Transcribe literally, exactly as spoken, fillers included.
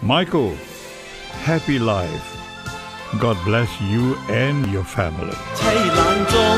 Michael, happy life. God bless you and your family. 凄冷中